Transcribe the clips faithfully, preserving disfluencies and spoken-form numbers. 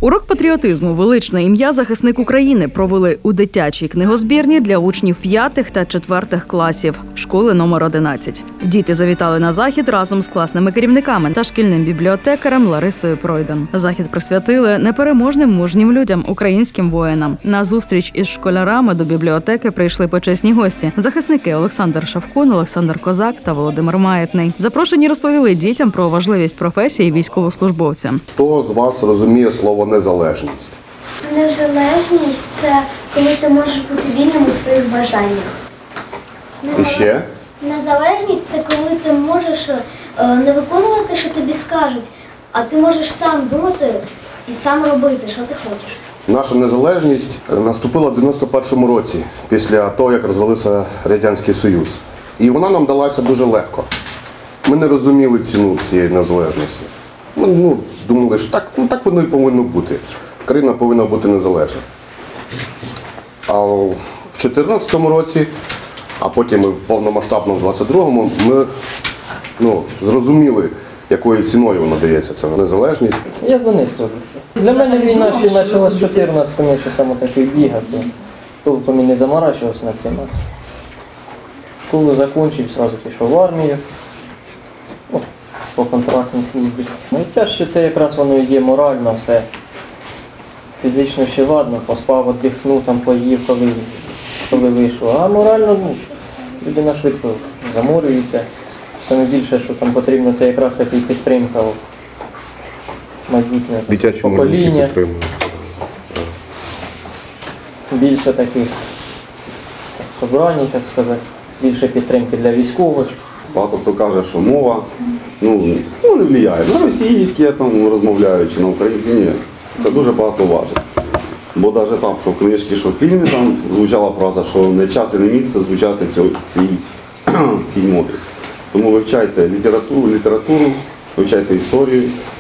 Урок патріотизму «Величне ім'я. Захисник України» провели у дитячій книгозбірні для учнів п'ятих та четвертих класів школи номер одинадцять. Діти завітали на захід разом з класними керівниками та шкільним бібліотекарем Ларисою Пройдан. Захід присвятили непереможним мужнім людям, українським воїнам. На зустріч із школярами до бібліотеки прийшли почесні гості – захисники Олександр Шавкун, Олександр Козак та Володимир Маєтний. Запрошені розповіли дітям про важливість професії військовослужбовця. Хто з вас розуміє слово «незалежність»? Незалежність – це коли ти можеш бути вільним у своїх бажаннях. І ще? Незалежність – це коли ти можеш не виконувати, що тобі скажуть, а ти можеш сам думати і сам робити, що ти хочеш. Наша незалежність наступила в дев'яносто першому році, після того, як розвалився Радянський Союз. І вона нам далася дуже легко. Ми не розуміли ціну цієї незалежності. Ми ну, думали, що так, ну, так воно і повинно бути. Країна повинна бути незалежна. А в дві тисячі чотирнадцятому році, а потім і в повномасштабному двадцять другому, ми ну, зрозуміли, якою ціною вона дається, ця незалежність. Я з Донецької області. Для мене війна ще почалася з чотирнадцятому, я ще саме такий бігати. Толком і не заморачувався на цим. Школу закінчив, одразу пішов в армію. О, по контрактній службі. Найтяжче це якраз воно є морально все. Фізично ще ладно, поспав, віддихнув, там поїв, коли, коли вийшов. А морально ну, людина швидко заморюється. Саме більше, що там потрібно, це якраз така підтримка майбутнє покоління. Більше таких собрань, так сказати, більше підтримки для військових. Багато хто каже, що мова ну, ну, не впливає. На російській я там розмовляю, чи на українській, ні. Це дуже багато важить. Бо навіть там, що в книжці, що в фільмі, там звучала фраза, що не час і не місце звучати цій, цій, цій мові. Тому вивчайте літературу, літературу, вивчайте історію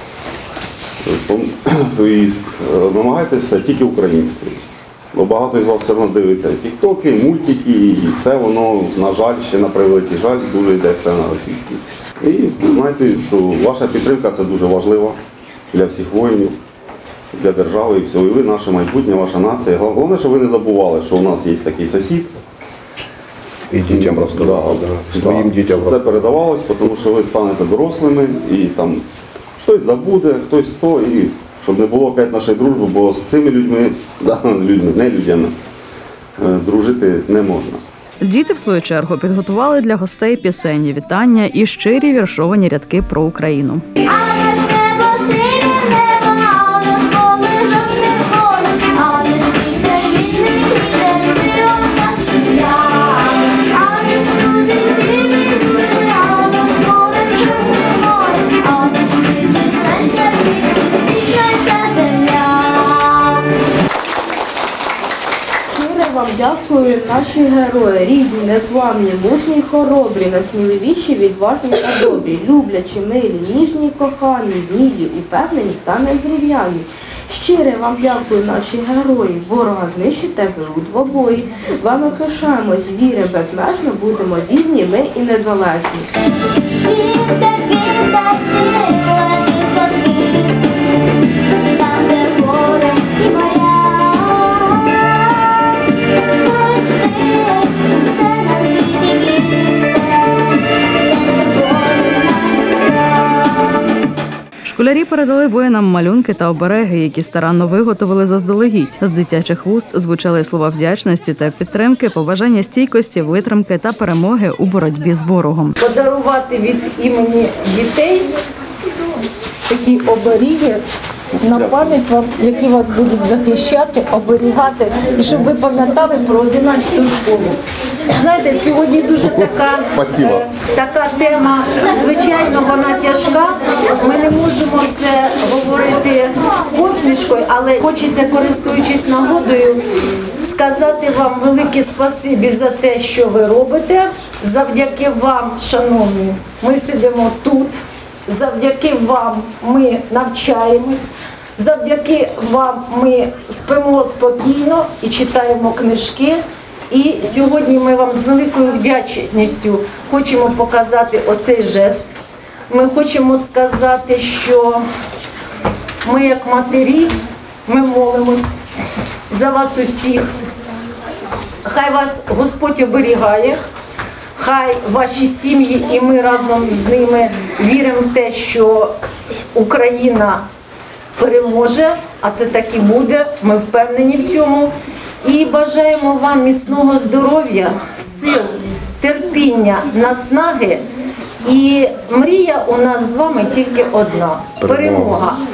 і намагайтеся тільки українською. Бо багато з вас все одно дивиться тіктоки, мультики, і все воно, на жаль, ще на превеликий жаль, дуже йде все на російській. І знайте, що ваша підтримка – це дуже важливо для всіх воїнів, для держави і всього. І ви наше майбутнє, ваша нація. Головне, щоб ви не забували, що у нас є такий сусід. І дітям розказали, да, да, своїм да, дітям. Це передавалось, тому що ви станете дорослими, і там хтось забуде, хтось то, і щоб не було опять нашої дружби, бо з цими людьми, да, людьми, не людьми, дружити не можна. Діти, в свою чергу, підготували для гостей пісенні вітання і щирі віршовані рядки про Україну. Вам дякую, наші герої, рідні, незламні, мужні й хоробрі, найсміливіші, відважні та добрі, люблячі, милі, ніжні, кохані, вмілі, упевнені та незрівняні. Щире вам дякую, наші герої, ворога знищите ви у двобої. Вами пишаємось, віри безмежно, будемо вільні, ми і незалежні. Школярі передали воїнам малюнки та обереги, які старанно виготовили заздалегідь. З дитячих вуст звучали слова вдячності та підтримки, побажання стійкості, витримки та перемоги у боротьбі з ворогом. Подарувати від імені дітей такі оберіги на пам'ять вам, які вас будуть захищати, оберігати, і щоб ви пам'ятали про одинадцяту школу. Знаєте, сьогодні дуже така, е, така тема, звичайно, вона тяжка. Ми не можемо це говорити з посмішкою, але хочеться, користуючись нагодою, сказати вам велике спасибі за те, що ви робите. Завдяки вам, шановні, ми сидимо тут. Завдяки вам ми навчаємось, завдяки вам ми спимо спокійно і читаємо книжки. І сьогодні ми вам з великою вдячністю хочемо показати оцей жест. Ми хочемо сказати, що ми як матері ми молимось за вас усіх. Хай вас Господь оберігає, хай ваші сім'ї і ми разом з ними віримо в те, що Україна переможе, а це так і буде, ми впевнені в цьому. І бажаємо вам міцного здоров'я, сил, терпіння, наснаги. І мрія у нас з вами тільки одна – перемога.